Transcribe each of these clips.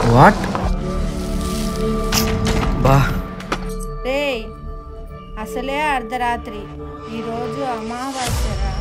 What బా రే అసలే అర్ధరాత్రి ఈరోజు అమావాస్యరా.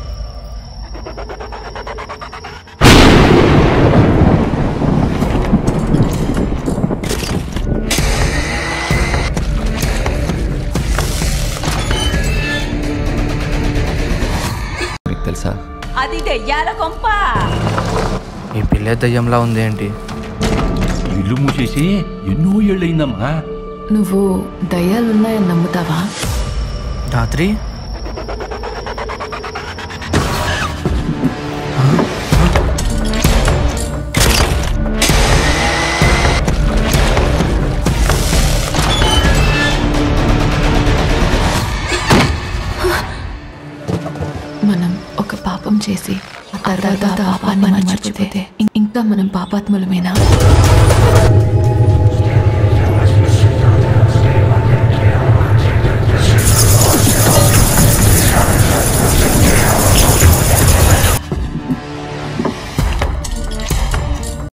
మీకు తెలుసా అది దెయ్యాల కొంప. ఈ పిల్ల దయ్యంలా ఉంది ఏంటి? ఇల్లు మూసేసి ఎన్నో ఏళ్ళయిందమ్మా. నువ్వు దయ్యాలున్నాయని నమ్ముతావా? రాత్రి మనం ఒక పాపం చేసి ఆ తర్వాత పాపాన్ని మర్చిపోతే ఇంకా మనం పాపాత్ములమేనా?